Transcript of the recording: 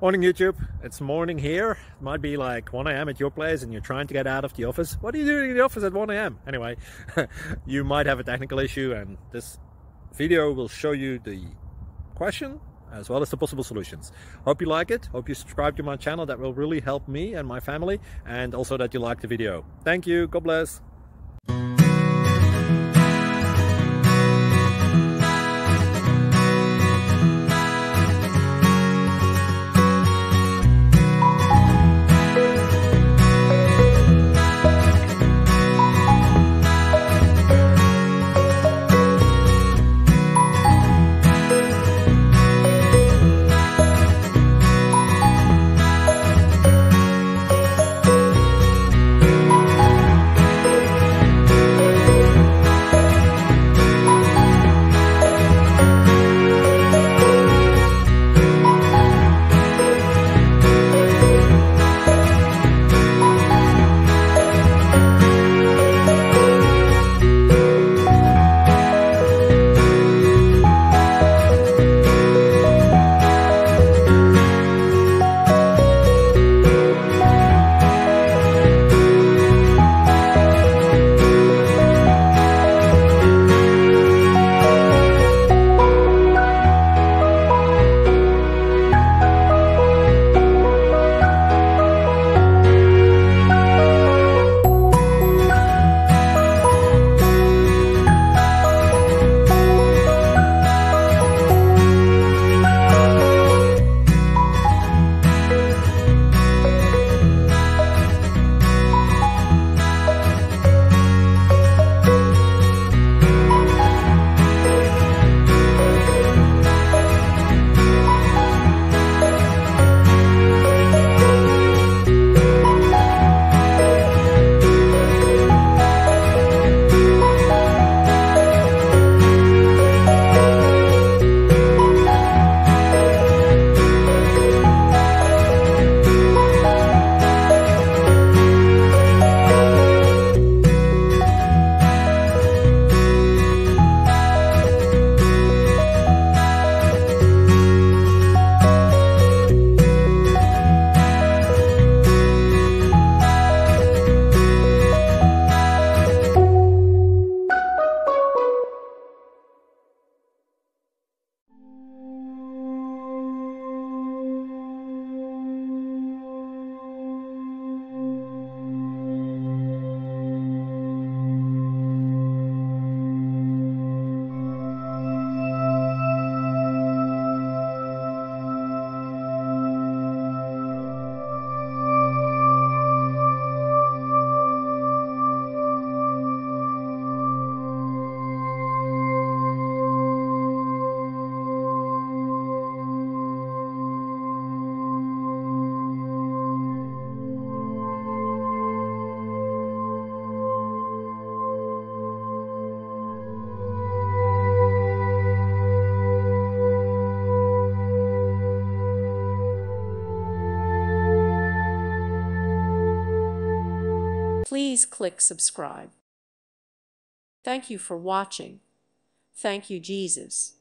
Morning YouTube, it's morning here. It might be like 1 a.m. at your place and you're trying to get out of the office. What are you doing in the office at 1 a.m? Anyway, you might have a technical issue and this video will show you the question as well as the possible solutions. Hope you like it, hope you subscribe to my channel. That will really help me and my family, and also that you like the video. Thank you, God bless. Please click subscribe. Thank you for watching. Thank you, Jesus.